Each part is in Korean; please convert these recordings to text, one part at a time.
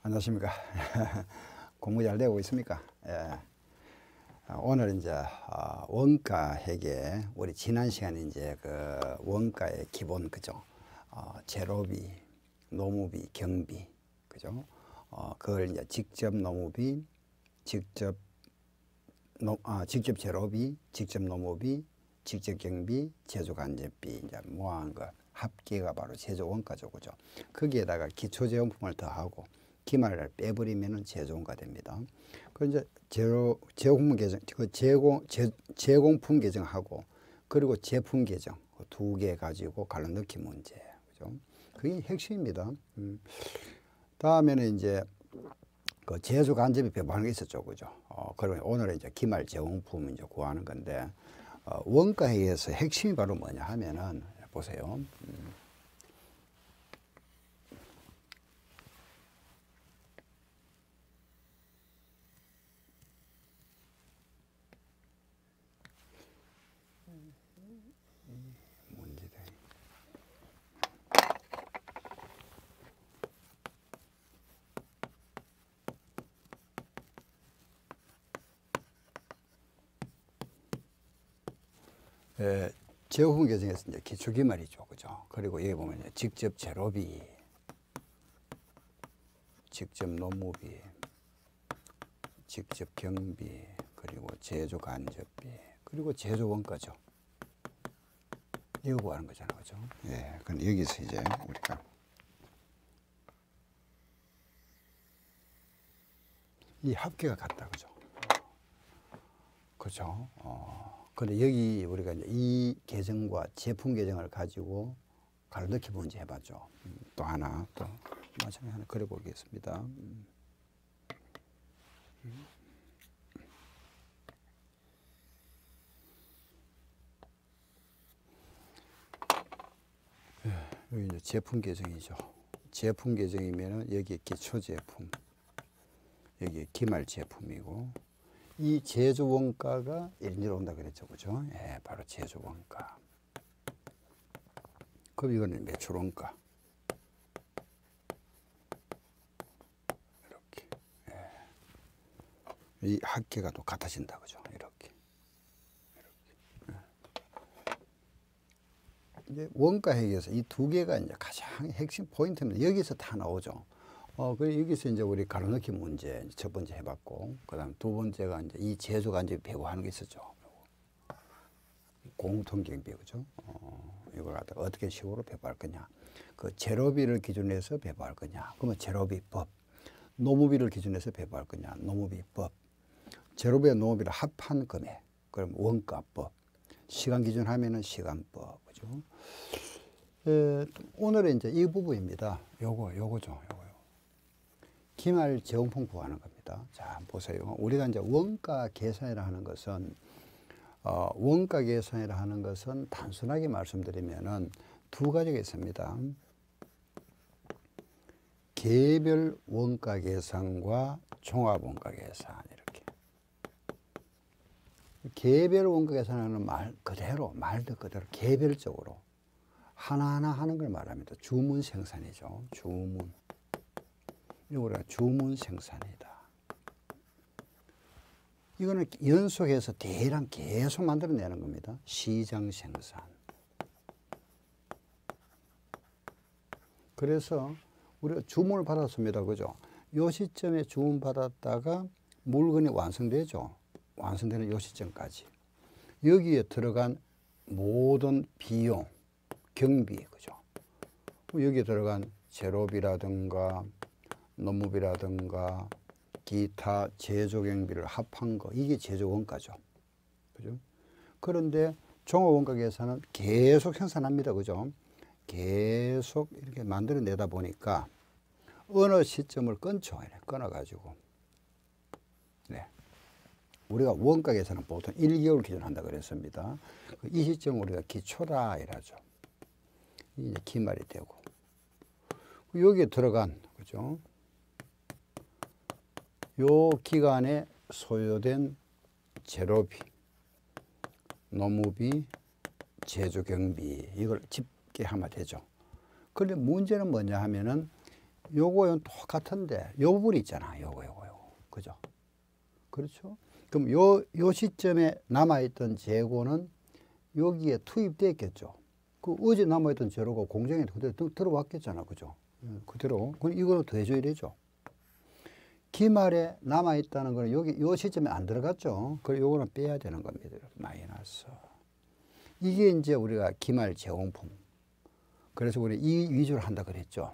안녕하십니까. 공부 잘 되고 있습니까? 예. 오늘 이제 원가 회계, 우리 지난 시간에 이제 그 원가의 기본, 그죠? 재료비, 노무비, 경비, 그죠? 그걸 이제 직접 노무비, 직접 재료비, 직접 노무비, 직접 경비, 제조간접비 이제 모아한 거 합계가 바로 제조 원가죠, 그죠? 거기에다가 기초제용품을 더하고 기말을 빼버리면은 제조원가 됩니다. 그 이제 제공품 계정, 제공품 계정하고 그리고 제품 계정 두 개 가지고 갈라 넣기 문제, 그죠? 그게 핵심입니다. 다음에는 이제 그 제조 간접이 배분하는 게 있었죠, 그죠? 그러면 오늘은 이제 기말 제공품 이제 구하는 건데 원가에서 핵심이 바로 뭐냐 하면은 보세요. 제공품 계정에서 이제 기초기말이죠, 그죠? 그리고 여기 보면 이제 직접 재료비, 직접 노무비, 직접 경비, 그리고 제조 간접비, 그리고 제조 원가죠. 이거 구하는 거잖아요, 그죠? 예, 근데 여기서 이제 우리가 이 합계가 같다, 그죠? 그죠? 근데 여기 우리가 이제 이 계정과 제품 계정을 가지고 가로넣기 문제 해봤죠. 또 하나, 또 마찬가지 하나 그려보겠습니다. 여기 이제 제품 계정이죠. 제품 계정이면은 여기 기초 제품, 여기 기말 제품이고, 이 제조 원가가 1로 온다 그랬죠, 그죠? 예, 바로 제조 원가. 그럼 이거는 매출 원가. 이렇게. 예. 이 합계가 또 같아진다, 그죠? 이렇게. 이제 원가 회계에서 이 두 개가 이제 가장 핵심 포인트입니다. 여기서 다 나오죠. 그 여기서 이제 우리 가로넣기 문제 첫 번째 해봤고, 그다음 두 번째가 이제 이 제조 간접이 배분하는 게 있었죠. 공통경비, 그죠? 이걸 갖다가 어떻게 식으로 배분할 거냐? 그 재료비를 기준해서 배분할 거냐? 그러면 재료비법. 노무비를 기준해서 배분할 거냐? 노무비법. 재료비와 노무비를 합한 금액. 그럼 원가법. 시간 기준 하면은 시간법, 그죠? 오늘은 이제 이 부분입니다. 요거죠. 기말 제공품 구하는 겁니다. 자, 보세요. 우리가 이제 원가 계산이라 하는 것은, 원가 계산이라 하는 것은 단순하게 말씀드리면은 두 가지가 있습니다. 개별 원가 계산과 종합 원가 계산, 이렇게. 개별 원가 계산하는 말 그대로 개별적으로 하나하나 하는 걸 말합니다. 주문 생산이죠. 주문. 이거 우리가 주문 생산이다. 이거는 연속해서 대량 계속 만들어내는 겁니다. 시장 생산. 그래서 우리가 주문을 받았습니다, 그죠? 요 시점에 주문 받았다가 물건이 완성되죠. 완성되는 요 시점까지. 여기에 들어간 모든 비용, 경비, 그죠? 여기에 들어간 재료비라든가 노무비라든가 기타 제조 경비를 합한 거, 이게 제조 원가죠. 그죠? 그런데 종합 원가 계산은 계속 생산합니다. 그죠? 계속 이렇게 만들어내다 보니까 어느 시점을 끊죠. 끊어가지고. 네. 우리가 원가 계산은 보통 1개월 기준한다 그랬습니다. 이 시점을 우리가 기초라 이라죠. 이제 기말이 되고. 여기에 들어간, 그죠? 요 기간에 소요된 재료비, 노무비, 제조 경비, 이걸 집계하면 되죠. 그런데 문제는 뭐냐 하면은 요거는 똑같은데 요 부분이 있잖아. 요거. 그죠? 그렇죠? 그럼 요 시점에 남아있던 재고는 여기에 투입됐겠죠. 그 어제 남아있던 재료가 공장에 그대로 들어왔겠잖아. 그죠? 그대로. 그럼 이거는 더해줘야 되죠. 기말에 남아있다는 거는 여기 요 시점에 안 들어갔죠. 그래서 요거는 빼야 되는 겁니다. 마이너스. 이게 이제 우리가 기말 제공품. 그래서 우리 이 위주로 한다 그랬죠.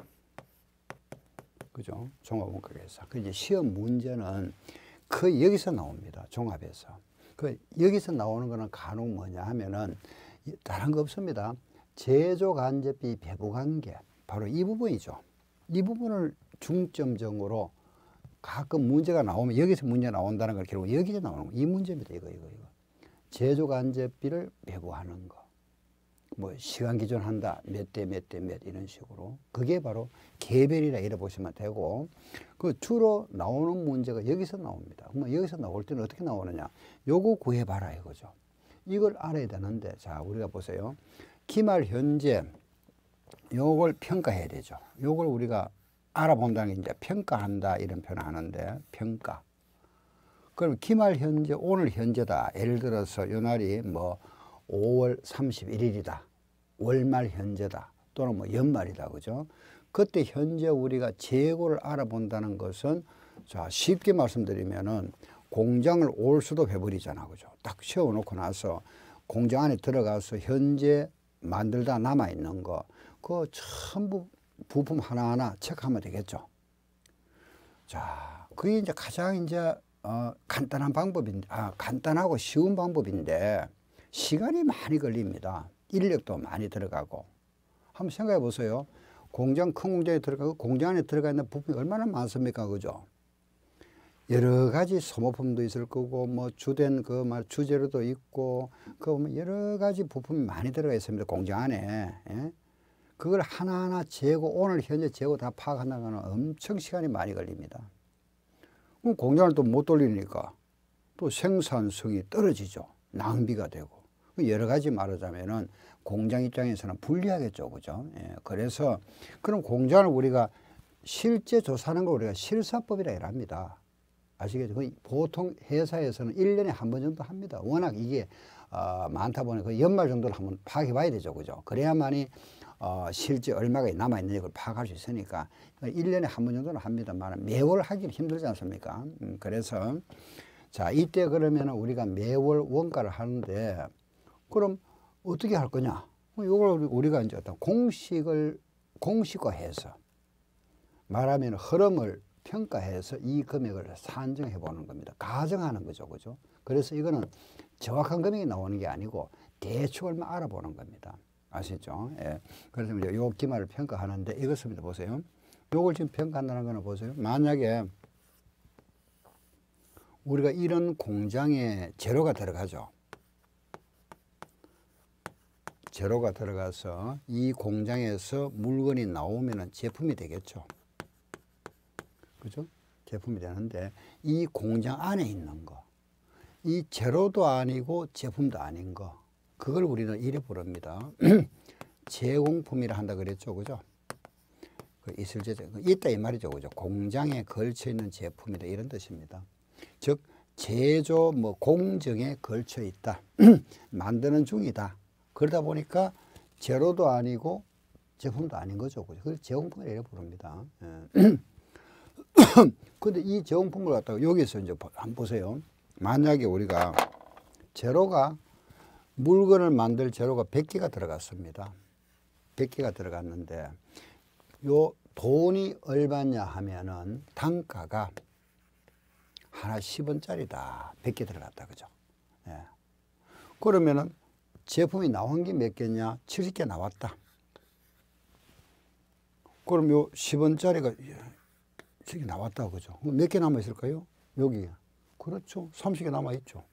그죠? 종합원가계산. 그 이제 시험 문제는 거의 여기서 나옵니다. 종합에서. 그 여기서 나오는 거는 간혹 뭐냐 하면은 다른 거 없습니다. 제조간접비 배부관계. 바로 이 부분이죠. 이 부분을 중점적으로 가끔 문제가 나오면 여기서 문제 나온다는 걸 결국 여기서 나오는 거. 이 문제입니다. 이거. 제조간접비를 배부하는 거. 뭐 시간 기준한다. 몇 대 몇 이런 식으로. 그게 바로 개별이라 이래 보시면 되고 그 주로 나오는 문제가 여기서 나옵니다. 그럼 여기서 나올 때는 어떻게 나오느냐. 요거 구해봐라 이거죠. 이걸 알아야 되는데 자 우리가 보세요. 기말 현재 요걸 평가해야 되죠. 요걸 우리가 알아본다는 게 이제 평가한다 이런 표현을 하는데 평가. 그럼 기말 현재 오늘 현재다. 예를 들어서 요 날이 뭐 5월 31일이다. 월말 현재다. 또는 뭐 연말이다. 그죠? 그때 현재 우리가 재고를 알아본다는 것은 자 쉽게 말씀드리면은 공장을 올 수도 해버리잖아. 그죠? 딱 세워놓고 나서 공장 안에 들어가서 현재 만들다 남아있는 거 그거 전부 부품 하나하나 체크하면 되겠죠. 자, 그게 이제 가장 이제 간단한 방법인데, 간단하고 쉬운 방법인데 시간이 많이 걸립니다. 인력도 많이 들어가고. 한번 생각해 보세요. 공장 큰 공장에 들어가고 공장 안에 들어가 있는 부품이 얼마나 많습니까, 그죠? 여러 가지 소모품도 있을 거고, 뭐 주된 그 말 주재료도 있고, 그 여러 가지 부품이 많이 들어가 있습니다. 공장 안에. 예? 그걸 하나하나 재고, 오늘 현재 재고 다 파악한다는 건 엄청 시간이 많이 걸립니다. 그럼 공장을 또 못 돌리니까 또 생산성이 떨어지죠. 낭비가 되고. 여러 가지 말하자면은 공장 입장에서는 불리하겠죠. 그죠? 예, 그래서 그럼 공장을 우리가 실제 조사하는 걸 우리가 실사법이라 합니다. 아시겠죠? 보통 회사에서는 1년에 한 번 정도 합니다. 워낙 이게 많다 보니 그 연말 정도를 한번 파악해 봐야 되죠. 그죠? 그래야만이 실제 얼마가 남아있는지 그걸 파악할 수 있으니까 1년에 한 번 정도는 합니다만 매월 하기는 힘들지 않습니까? 그래서 자 이때 그러면 우리가 매월 원가를 하는데 그럼 어떻게 할 거냐? 이걸 우리가 이제 어떤 공식화해서 말하면 흐름을 평가해서 이 금액을 산정해 보는 겁니다. 가정하는 거죠. 그죠? 그래서 이거는 정확한 금액이 나오는 게 아니고 대충 얼마 알아보는 겁니다. 아시죠? 예. 그래서 이제 요 기말을 평가하는데 이것을 보세요. 요걸 지금 평가한다는 거는 보세요. 만약에 우리가 이런 공장에 재료가 들어가죠. 재료가 들어가서 이 공장에서 물건이 나오면 제품이 되겠죠. 그죠? 제품이 되는데 이 공장 안에 있는 거, 이 재료도 아니고 제품도 아닌 거, 그걸 우리는 이래 부릅니다. 제공품이라 한다 그랬죠. 그죠? 그 있을 제 있다 이 말이죠. 그죠? 공장에 걸쳐 있는 제품이다 이런 뜻입니다. 즉 제조 뭐 공정에 걸쳐 있다. 만드는 중이다. 그러다 보니까 재료도 아니고 제품도 아닌 거죠. 그죠? 그걸 제공품이라 이래 부릅니다. 근데 이 제공품을 갖다가 여기서 이제 한번 보세요. 만약에 우리가 재료가 물건을 만들 재료가 100개가 들어갔습니다. 100개가 들어갔는데 요 돈이 얼마냐 하면은 단가가 하나 10원짜리다. 100개 들어갔다. 그죠? 예. 그러면은 제품이 나온 게 몇 개냐? 70개 나왔다. 그럼 요 10원짜리가 저기 나왔다. 그죠? 몇 개 남아 있을까요? 여기. 그렇죠. 30개 남아 있죠.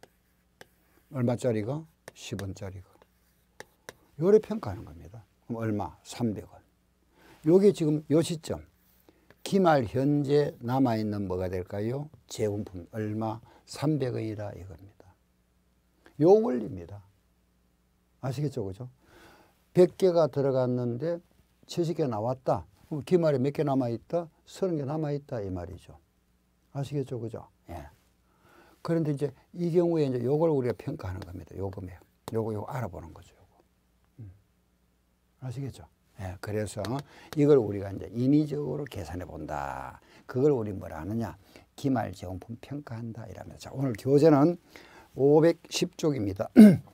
얼마짜리가? 10원짜리가. 요래 평가하는 겁니다. 그럼 얼마? 300원. 요게 지금 요 시점. 기말 현재 남아있는 뭐가 될까요? 제공품 얼마? 300원이다 이겁니다. 요 원리입니다. 아시겠죠? 그죠? 100개가 들어갔는데 70개 나왔다. 그럼 기말에 몇 개 남아있다? 30개 남아있다 이 말이죠. 아시겠죠? 그죠? 예. 그런데 이제 이 경우에 이제 요걸 우리가 평가하는 겁니다. 요금액. 요거 알아보는 거죠. 요거. 아시겠죠? 예. 그래서 이걸 우리가 이제 인위적으로 계산해 본다. 그걸 우리 뭐라 하느냐? 기말 제공품 평가한다. 이랍니다. 자, 오늘 교재는 510쪽입니다.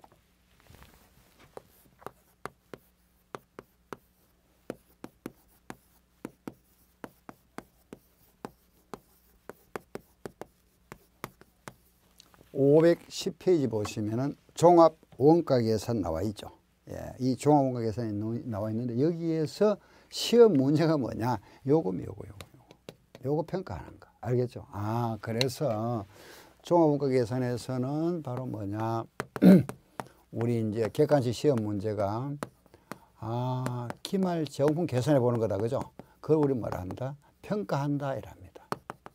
510페이지 보시면은 종합 원가 계산 나와 있죠. 예, 이 종합 원가 계산이 나와 있는데 여기에서 시험 문제가 뭐냐? 요거 평가하는 거. 알겠죠? 아, 그래서 종합 원가 계산에서는 바로 뭐냐? 우리 이제 객관식 시험 문제가 기말 제공품 계산해 보는 거다. 그죠? 그걸 우리 뭐라 한다? 평가한다 이랍니다.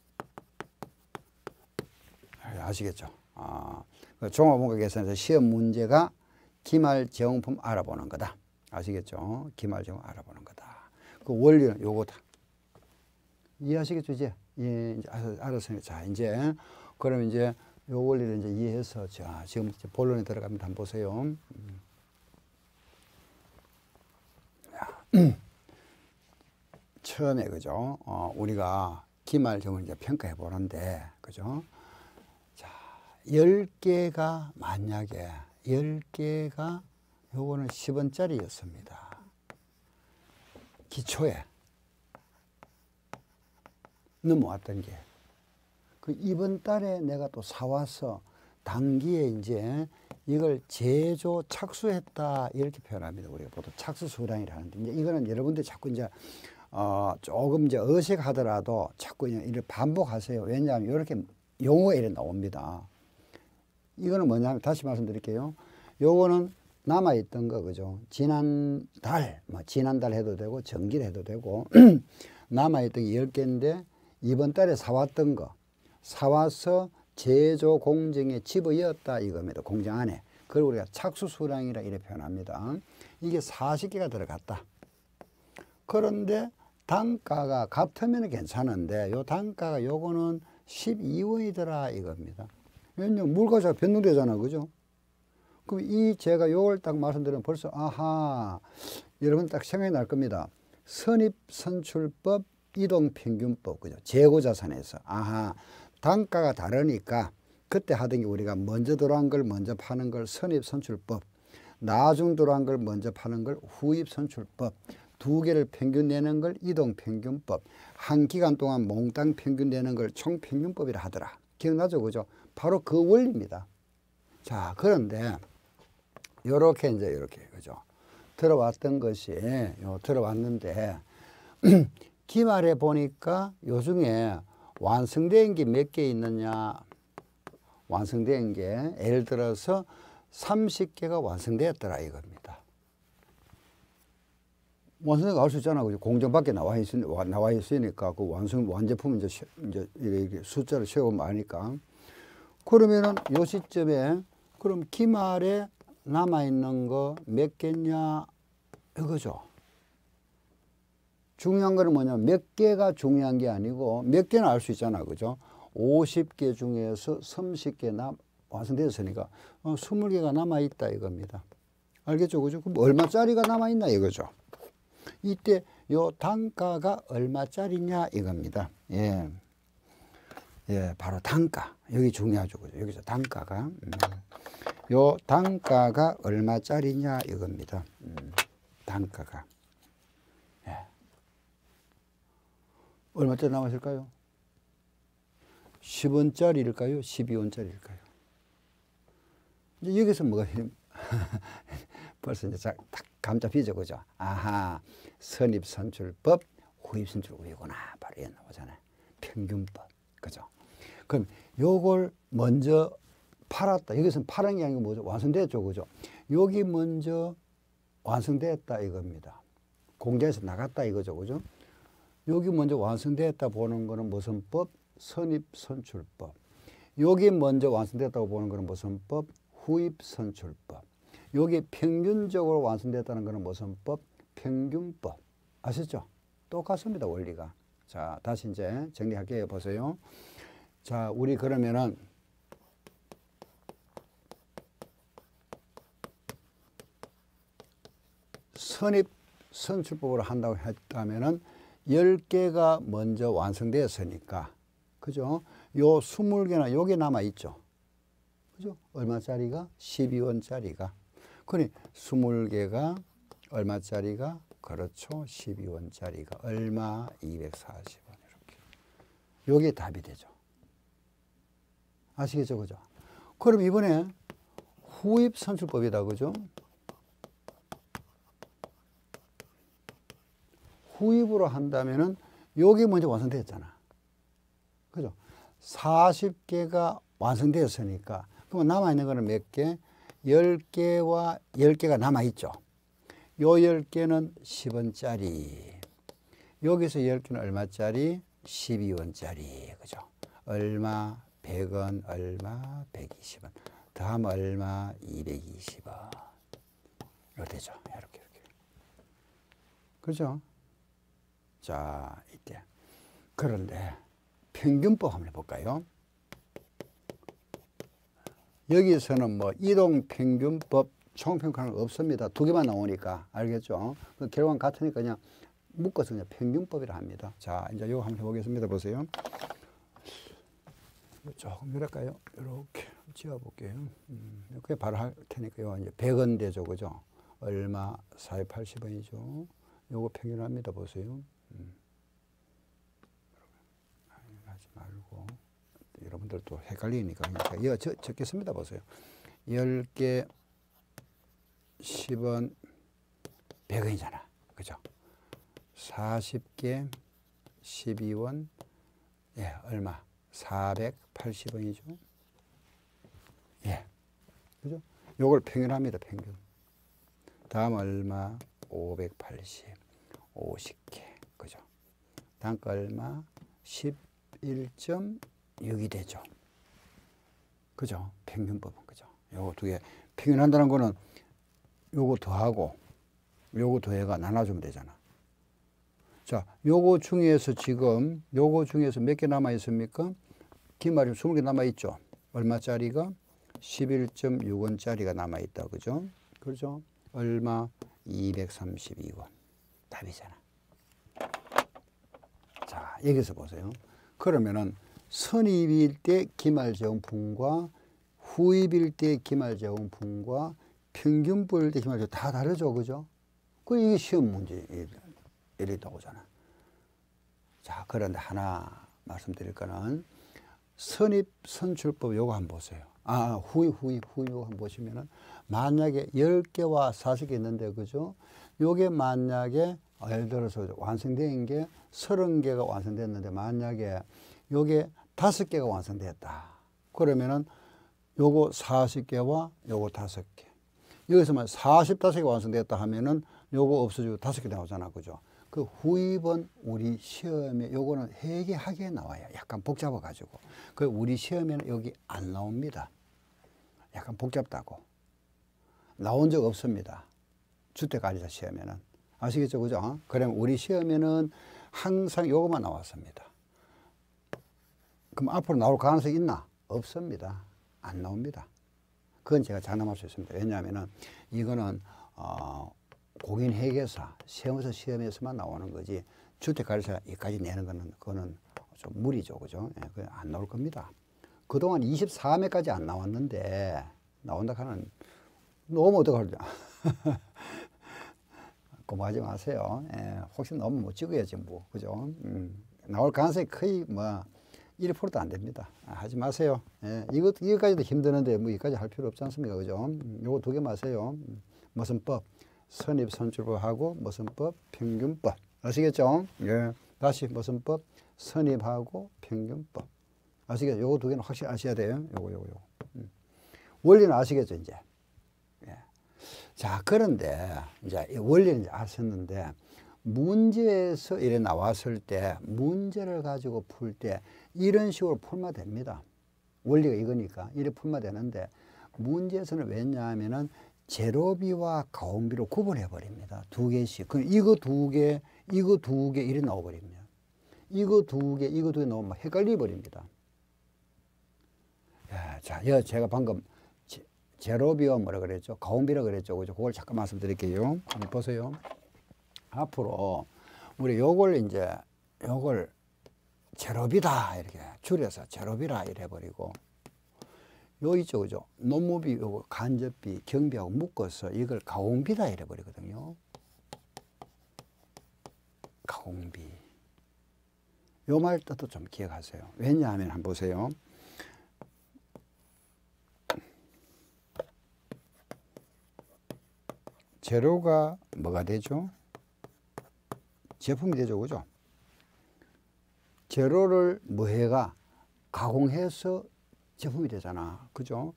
아시겠죠? 종합원가 계산에서 시험 문제가 기말 제공품 알아보는 거다. 아시겠죠? 기말 제공 알아보는 거다. 그 원리는 요거다. 이해하시겠죠? 이제? 예, 이제 알았어요. 자, 이제, 그럼 이제 요 원리를 이제 이해해서, 자, 지금 이제 본론에 들어갑니다. 한번 보세요. 처음에, 그죠? 우리가 기말 제공을 이제 평가해 보는데, 그죠? 10개가 만약에 10개가 요거는 10원짜리였습니다. 기초에 넘어왔던 게 그 이번 달에 내가 또 사와서 단기에 이제 이걸 제조 착수했다 이렇게 표현합니다. 우리가 보통 착수 수량이라 하는데 이제 이거는 여러분들 자꾸 이제 조금 이제 어색하더라도 자꾸 이렇게 반복하세요. 왜냐하면 이렇게 용어가 이렇게 나옵니다. 이거는 뭐냐면 다시 말씀드릴게요. 요거는 남아있던 거 그죠? 지난달 지난달 해도 되고 정기를 해도 되고 남아있던 게 10개인데 이번 달에 사왔던 거 사와서 제조 공정에 집어넣었다 이겁니다. 공정 안에. 그걸 우리가 착수수량이라 이렇게 표현합니다. 이게 40개가 들어갔다. 그런데 단가가 같으면 괜찮은데 요 단가가 요거는 12원이더라 이겁니다. 왜냐면 물가가 변동되잖아. 그죠? 그럼 제가 요걸 딱 말씀드리면 벌써 아하 여러분 딱 생각이 날 겁니다. 선입선출법 이동평균법 그죠? 재고자산에서 아하 단가가 다르니까 그때 하던 게 우리가 먼저 들어간 걸 먼저 파는 걸 선입선출법 나중 들어간 걸 먼저 파는 걸 후입선출법 두 개를 평균 내는 걸 이동평균법 한 기간 동안 몽땅 평균 내는 걸 총평균법이라 하더라. 기억나죠? 그죠? 바로 그 원리입니다. 자, 그런데 요렇게 이제 이렇게 그죠? 들어왔던 것이 들어왔는데 기말에 보니까 요중에 완성된 게 몇 개 있느냐? 완성된 게 예를 들어서 30개가 완성되었더라 이겁니다. 완성된 알 수 있잖아. 그죠? 공정 밖에 나와 있으니까 그 완제품 이제 숫자를 세우면 아니까. 그러면은 요 시점에 그럼 기말에 남아있는 거 몇 개냐 이거죠. 중요한 거는 뭐냐면 몇 개가 중요한 게 아니고 몇 개는 알 수 있잖아. 그죠? 50개 중에서 30개 완성되었으니까 20개가 남아있다 이겁니다. 알겠죠? 그죠? 그럼 얼마짜리가 남아있나 이거죠. 이때 요 단가가 얼마짜리냐 이겁니다. 예. 예, 바로 단가. 여기 중요하죠. 그죠? 여기서 단가가. 요 단가가 얼마짜리냐 이겁니다. 단가가. 예. 얼마짜리 남았을까요? 10원짜리일까요? 12원짜리일까요? 이제 여기서 뭐가 벌써 이제 딱 감 잡히죠. 그죠? 아하, 선입선출법, 후입선출법이구나. 바로 이게 나오잖아요. 평균법. 그죠? 그럼 요걸 먼저 팔았다. 여기서는 파는 게 아니고 뭐죠? 완성됐죠. 그죠? 여기 먼저 완성됐다 이겁니다. 공장에서 나갔다 이거죠. 그죠? 여기 먼저 완성됐다 보는 거는 무슨 법? 선입선출법. 여기 먼저 완성됐다고 보는 거는 무슨 법? 후입선출법. 여기 평균적으로 완성됐다는 거는 무슨 법? 평균법. 아시죠? 똑같습니다. 원리가. 자, 다시 이제 정리할게요. 보세요. 자, 우리 그러면은 선입 선출법으로 한다고 했다면은 10개가 먼저 완성되었으니까, 그죠? 요 20개나 요게 남아있죠. 그죠? 얼마짜리가? 12원짜리가. 그러니 20개가 얼마짜리가? 그렇죠. 12원짜리가 얼마? 240원. 이렇게. 요게 답이 되죠. 아시겠죠? 그죠? 그럼 이번에 후입 선출법이다. 그죠? 후입으로 한다면은 요게 먼저 완성됐잖아. 그죠? 40개가 완성되었으니까 그럼 남아있는 거는 몇 개? 10개와 10개가 남아있죠. 요 10개는 10원짜리. 여기서 10개는 얼마짜리? 12원짜리. 그죠? 얼마? 100원, 얼마? 120원. 다음 얼마? 220원. 이렇게 되죠. 이렇게. 그죠? 자, 이때. 그런데 평균법 한번 해볼까요? 여기서는 뭐 이동평균법, 총평가는 없습니다. 두 개만 나오니까. 알겠죠? 그 결과는 같으니까 그냥 묶어서 그냥 평균법이라 합니다. 자, 이제 이거 한번 해보겠습니다. 보세요. 조금 이럴까요? 이렇게 지어볼게요. 이렇게 바로 할 테니까요. 이제 100원 되죠. 그죠? 얼마? 480원이죠. 요거 평균합니다. 보세요. 하지 말고. 여러분들 또 헷갈리니까 이거 적겠습니다. 보세요. 10개 10원 100원이잖아. 그죠? 40개 12원 예, 얼마? 480원이죠. 예. 그죠? 요걸 평균합니다. 평균. 다음 얼마? 580. 50개. 그죠? 단가 얼마? 11.6이 되죠. 그죠? 평균법은. 그죠? 요거 두 개. 평균한다는 거는 요거 더하고 요거 더해가 나눠주면 되잖아. 자, 요거 중에서 지금 요거 중에서 몇 개 남아 있습니까? 기말이 20개 남아 있죠. 얼마짜리가? 11.6원짜리가 남아 있다. 그죠? 그렇죠? 얼마? 232원. 답이잖아. 자, 여기서 보세요. 그러면은 선입일 때 기말재원품과 후입일 때 기말재원품과 평균부일 때 기말재원품 다 다르죠. 그죠? 그 이게 시험 문제 이래 나오잖아. 자, 그런데 하나 말씀드릴 거는 선입 선출법 요거 한번 보세요. 후입 요거 한번 보시면은 만약에 10개와 40개 있는데 그죠? 요게 만약에 예를 들어서 완성된 게 30개가 완성됐는데 만약에 요게 5개가 완성됐다. 그러면은 요거 40개와 요거 5개. 여기서만 45개 완성됐다 하면은 요거 없어지고 5개 나오잖아. 그죠? 그 후입은 우리 시험에 요거는 회계하게 나와요. 약간 복잡해 가지고. 그 우리 시험에는 여기 안 나옵니다. 약간 복잡다고. 나온 적 없습니다. 주택관리사 시험에는. 아시겠죠? 그죠? 그러면 우리 시험에는 항상 요것만 나왔습니다. 그럼 앞으로 나올 가능성이 있나? 없습니다. 안 나옵니다. 그건 제가 장담할 수 있습니다. 왜냐하면은 이거는 공인회계사, 세무서 시험에서만 나오는 거지 주택관리사 여기까지 내는 거는 그거는 좀 무리죠. 그죠? 예, 그건 안 나올 겁니다. 그동안 24매까지 안 나왔는데 나온다 하는 너무 어떡하죠? 고마하지 마세요. 예, 혹시 너무 못 찍어야지 뭐. 그죠? 나올 가능성이 거의 뭐 1%도 안 됩니다. 하지 마세요. 예, 이거까지도 힘드는데 뭐 이까지 할 필요 없지 않습니까? 그죠? 요거 두 개 마세요. 무슨 법? 선입 선출법하고 무슨 법? 평균법. 아시겠죠? 예. 다시 무슨 법? 선입하고 평균법. 아시겠죠? 요거 두 개는 확실히 아셔야 돼요. 요거. 원리는 아시겠죠, 이제? 예. 자, 그런데 이제 원리는 이제 아셨는데 문제에서 이래 나왔을 때 문제를 가지고 풀 때 이런 식으로 풀면 됩니다. 원리가 이거니까 이래 풀면 되는데 문제에서는 왜냐하면은 재료비와 가공비로 구분해 버립니다. 두 개씩. 그럼 이거 두 개, 이거 두 개 이래 나와 버립니다. 이거 두 개, 이거 두 개 나오면 헷갈려 버립니다. 자, 제가 방금 재료비와 뭐라 그랬죠? 가공비라 그랬죠. 그죠? 그걸 잠깐 말씀드릴게요. 한번 보세요. 앞으로 우리 요걸 이제 요걸 재료비다 이렇게 줄여서 재료비라 이래 버리고 요 있죠. 그죠? 농무비, 요거 간접비, 경비하고 묶어서 이걸 가공비다 이래 버리거든요. 가공비. 요 말 뜻도 좀 기억하세요. 왜냐하면 한번 보세요. 재료가 뭐가 되죠? 제품이 되죠. 그죠? 재료를 뭐해가 가공해서 제품이 되잖아. 그죠?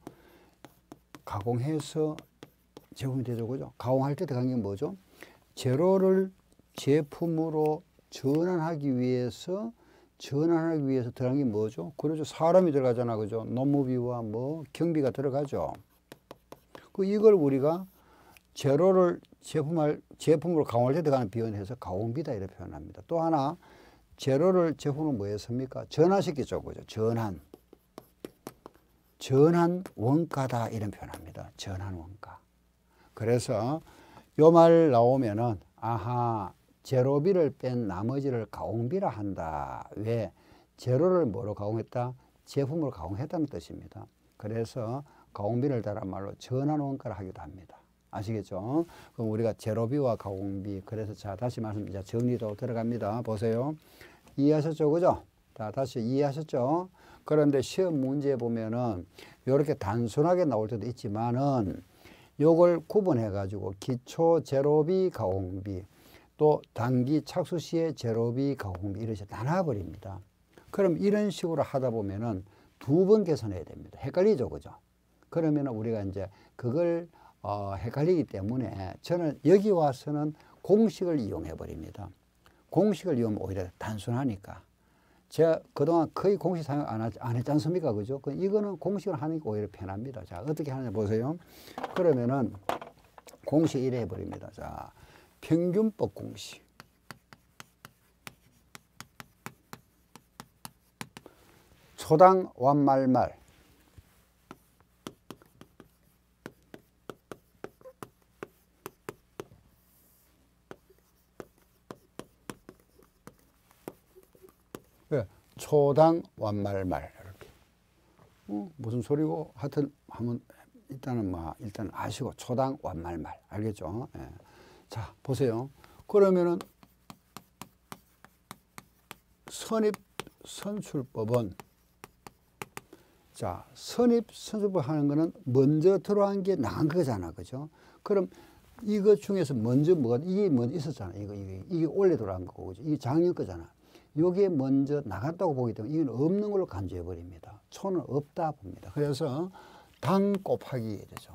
가공해서 제품이 되죠. 그죠? 가공할 때 들어간 게 뭐죠? 재료를 제품으로 전환하기 위해서 들어간 게 뭐죠? 그렇죠. 사람이 들어가잖아. 그죠? 농무비와 뭐 경비가 들어가죠. 이걸 우리가 재료를 제품으로 가공할 때 들어가는 비용을 해서 가공비다 이렇게 표현합니다. 또 하나 재료를 제품으로 뭐 했습니까? 전환시켰죠. 그죠? 전환 원가다 이런 표현합니다. 전환 원가. 그래서 요 말 나오면은 아하 재료비를 뺀 나머지를 가공비라 한다. 왜? 재료를 뭐로 가공했다? 제품으로 가공했다는 뜻입니다. 그래서 가공비를 다른 말로 전환 원가를 하기도 합니다. 아시겠죠? 그럼 우리가 재료비와 가공비. 그래서 자 다시 말씀 이제 정리도 들어갑니다. 보세요. 이해하셨죠? 그죠? 자 다시 이해하셨죠? 그런데 시험 문제 보면은 이렇게 단순하게 나올 때도 있지만은 요걸 구분해 가지고 기초 재료비 가공비 또 단기 착수 시의 재료비 가공비 이렇게 나눠버립니다. 그럼 이런 식으로 하다 보면은 두 번 계산해야 됩니다. 헷갈리죠? 그죠? 그러면 우리가 이제 그걸 헷갈리기 때문에 저는 여기 와서는 공식을 이용해 버립니다. 공식을 이용하면 오히려 단순하니까. 제가 그동안 거의 공식 사용 안 했지 않습니까? 그죠? 이거는 공식을 하니까 오히려 편합니다. 자, 어떻게 하느냐 보세요. 그러면은 공식 이래 해버립니다. 자, 평균법 공식. 초당 완말말. 초당 완말말 이렇게 무슨 소리고 하여튼 한번 일단은 일단 아시고 초당 완말말 알겠죠? 예. 자 보세요. 그러면은 선입선출법은 자 선입선출법 하는 거는 먼저 들어간 게 나간 거잖아, 그죠? 그럼 이것 중에서 먼저 이게 먼저 있었잖아. 이게 원래 들어간 거고, 그죠? 이게 작년 거잖아. 요게 먼저 나갔다고 보기 때문에 이건 없는 걸로 간주해 버립니다. 초는 없다 봅니다. 그래서 당 곱하기 되죠.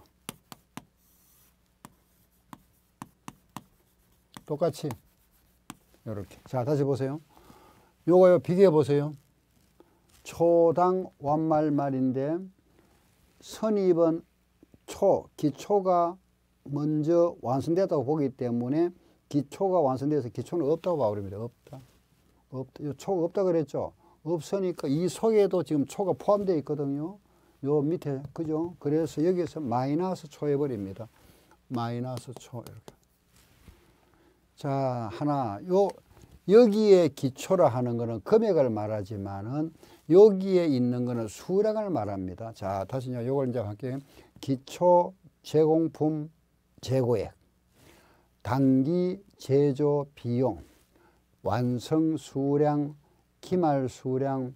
똑같이 이렇게. 자 다시 보세요. 요거요 비교해 보세요. 초당 완말말인데 선입은 기초가 먼저 완성됐다고 보기 때문에 기초가 완성돼서 기초는 없다고 봐버립니다. 없다. 초가 없다 그랬죠. 없으니까 이 속에도 지금 초가 포함되어 있거든요. 요 밑에 그죠? 그래서 여기서 마이너스 초 해버립니다. 마이너스 초 이렇게. 자 하나 여기에 기초라 하는 거는 금액을 말하지만은 여기에 있는 거는 수량을 말합니다. 자 다시 요걸 이제 할게요. 기초 제공품 재고액, 단기 제조 비용, 완성 수량, 기말 수량,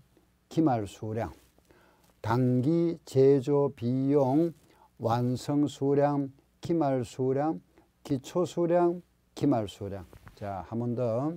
단기 제조 비용, 완성 수량, 기말 수량, 기초 수량, 기말 수량. 자, 한 번 더.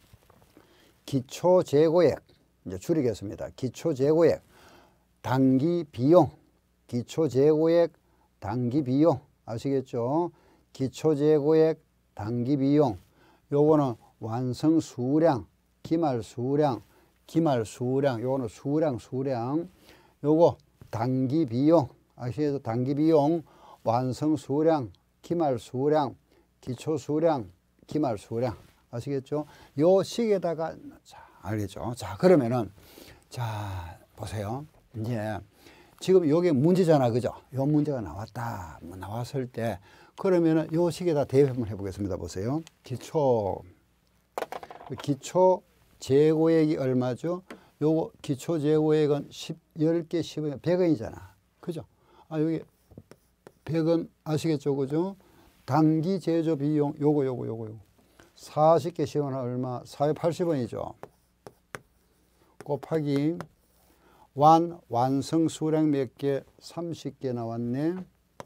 기초 재고액, 이제 줄이겠습니다. 기초 재고액, 단기 비용, 기초 재고액, 단기 비용. 아시겠죠? 기초 재고액, 단기 비용. 요거는 완성 수량, 기말 수량, 요거는 수량. 요거 단기 비용. 아시겠죠? 단기 비용, 완성 수량, 기말 수량, 기초 수량, 기말 수량. 아시겠죠? 요 식에다가, 자, 알겠죠? 자, 그러면은, 자, 보세요. 이제, 지금 요게 문제잖아. 그죠? 요 문제가 나왔다. 나왔을 때, 그러면은 요 식에다 대입 한번 해보겠습니다. 보세요. 기초 재고액이 얼마죠? 요거 기초 재고액은 10개 10원, 100원이잖아. 그죠? 아, 여기 100원 아시겠죠? 그죠? 단기 제조 비용 요거 40개 10원 얼마? 480원이죠. 곱하기 완성 수량 몇 개? 30개 나왔네.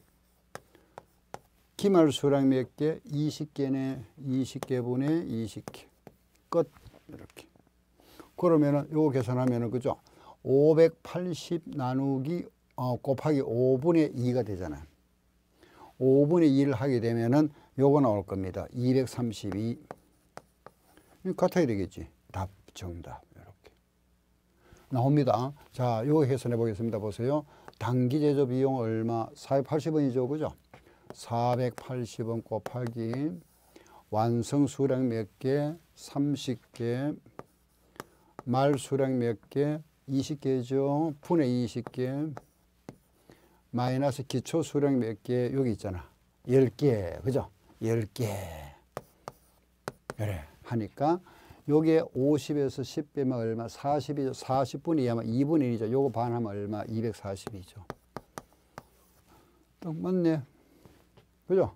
기말 수량 몇 개? 20개네. 20개분의 20개. 끝. 이렇게. 그러면은 요거 계산하면은 그죠? 580 나누기 곱하기 5분의 2가 되잖아요. 5분의 2를 하게 되면은 요거 나올 겁니다. 232. 같아야 되겠지. 답 정답. 이렇게 나옵니다. 자, 요거 계산해 보겠습니다. 보세요. 단기 제조 비용 얼마? 480원이죠. 그죠? 480원 곱하기 완성 수량 몇 개? 30개. 말 수량 몇 개? 20개죠. 분의 20개. 마이너스 기초 수량 몇 개? 여기 있잖아. 10개. 그죠? 10개. 그래. 하니까 요게 50에서 10 빼면 얼마? 40이죠. 40분의 2 하면 2분의 1이죠. 요거 반하면 얼마? 240이죠. 딱 맞네. 그죠?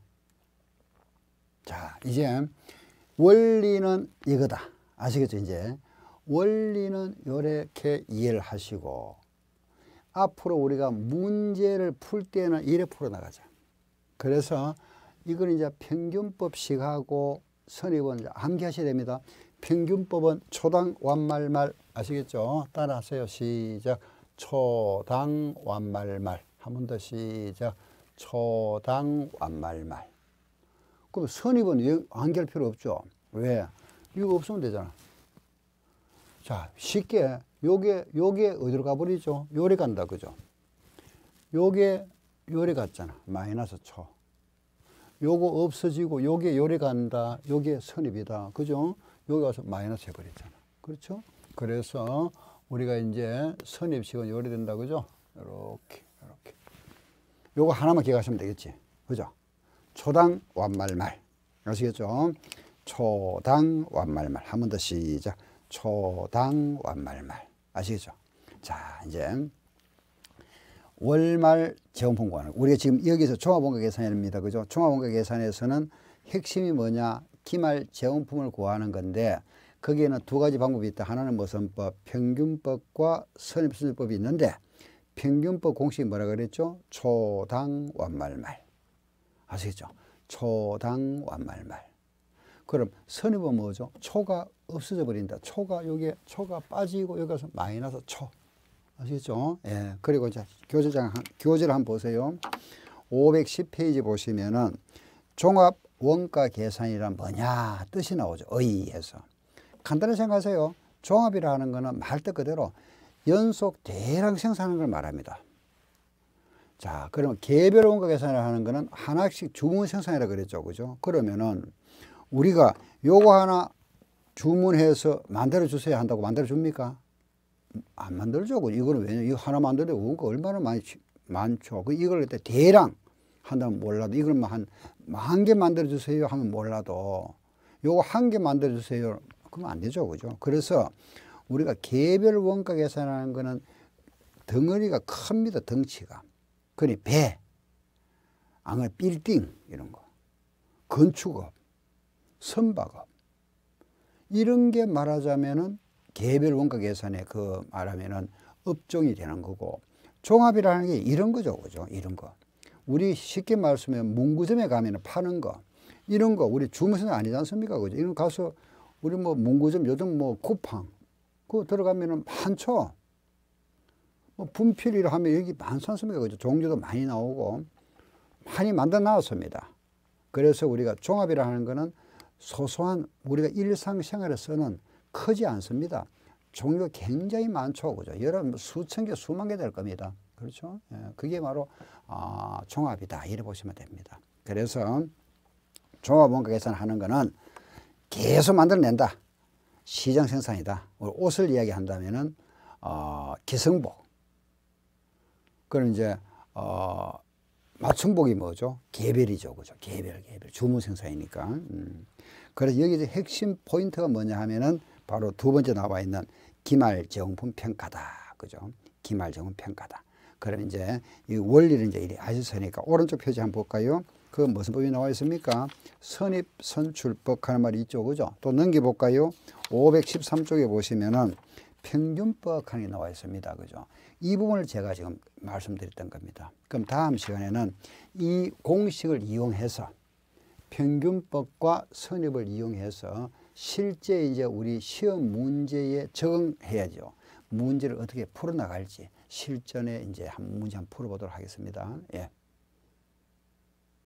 자, 이제 원리는 이거다. 아시겠죠? 이제 원리는 이렇게 이해를 하시고 앞으로 우리가 문제를 풀 때는 이래 풀어 나가자. 그래서 이건 이제 평균법식하고 선입은 이제 암기하셔야 됩니다. 평균법은 초당 완말말 아시겠죠? 따라하세요. 시작. 초당 완말말. 한 번 더 시작. 초당 완말말. 그럼 선입은 암기할 필요 없죠. 왜? 이거 없으면 되잖아. 자, 쉽게 요게 어디로 가버리죠? 요리 간다. 그죠? 요게 요리 갔잖아. 마이너스 초. 요거 없어지고 요게 요리 간다. 요게 선입이다. 그죠? 여기 가서 마이너스 해버렸잖아. 그렇죠? 그래서 우리가 이제 선입식은 요리 된다. 그죠? 이렇게. 요거 하나만 기억하시면 되겠지. 그죠? 초당 완말말. 아시겠죠? 초당 완말말. 한 번 더 시작. 초당 완말말. 아시겠죠? 자, 이제 월말 재원품 구하는. 우리가 지금 여기서 종합원가 계산입니다. 그죠? 종합원가 계산에서는 핵심이 뭐냐? 기말 재원품을 구하는 건데 거기에는 두 가지 방법이 있다. 하나는 모선법, 평균법과 선입선율법이 있는데 평균법 공식이 뭐라 그랬죠? 초당 완말말. 아시겠죠? 초당 완말말. 그럼 선입은 뭐죠? 초가 없어져 버린다. 초가 여기에 초가 빠지고 여기 가서 마이너스 초. 아시겠죠? 예. 그리고 이제 교재를 한번 보세요. 510페이지 보시면은 종합 원가 계산이란 뭐냐 뜻이 나오죠. 의의해서. 간단히 생각하세요. 종합이라는 거는 말뜻 그대로 연속 대량 생산하는 걸 말합니다. 자, 그러면 개별 원가 계산을 하는 거는 하나씩 주문 생산이라 그랬죠. 그죠? 그러면은 우리가 요거 하나 주문해서 만들어 주세요 한다고 만들어 줍니까? 안 만들죠. 이거는 왜냐? 이거 하나 만들어 원가 얼마나 많죠. 이걸 그때 대량 한다면 몰라도 이걸 한 1000개 만들어 주세요 하면 몰라도 요거 1개 만들어 주세요. 그러면 안 되죠. 그죠? 그래서 우리가 개별 원가 계산하는 거는 덩어리가 큽니다. 덩치가. 그러니 배, 빌딩 이런 거, 건축업, 선박업 이런 게 말하자면은 개별 원가 계산에 말하면은 업종이 되는 거고 종합이라는 게 이런 거죠. 그죠? 이런 거. 우리 쉽게 말씀하면 문구점에 가면 파는 거 이런 거 우리 주문서는 아니지 않습니까? 그죠? 이런 거 가서 우리 문구점 요즘 쿠팡 그거 들어가면은 많죠. 분필이라 하면 여기 많지 않습니까? 그죠? 종류도 많이 나오고 많이 만들어 나왔습니다. 그래서 우리가 종합이라 하는 거는 소소한 우리가 일상생활에 쓰는 크지 않습니다. 종류가 굉장히 많죠. 그죠? 수천 개, 수만 개 될 겁니다. 그렇죠? 예, 그게 바로 종합이다 이래 보시면 됩니다. 그래서 종합 원가 계산하는 거는 계속 만들어낸다. 시장 생산이다. 옷을 이야기한다면은 기성복. 그럼 이제 맞춤복이 뭐죠? 개별이죠, 그죠? 개별. 주문 생산이니까. 그래서 여기서 핵심 포인트가 뭐냐 하면은 바로 두 번째 나와 있는 기말 제공품 평가다, 그죠? 기말 제공 평가다. 그럼 이제 이 원리를 이제 이리 아셨으니까 오른쪽 표지 한번 볼까요? 그 무슨 법이 나와 있습니까? 선입선출법 하는 말이 있죠, 그죠? 또 넘겨볼까요? 513쪽에 보시면은 평균법 하는 게 나와 있습니다, 그죠? 이 부분을 제가 지금 말씀드렸던 겁니다. 그럼 다음 시간에는 이 공식을 이용해서 평균법과 선입을 이용해서 실제 이제 우리 시험 문제에 적응해야죠. 문제를 어떻게 풀어나갈지 실전에 이제 한 문제 한번 풀어보도록 하겠습니다. 예.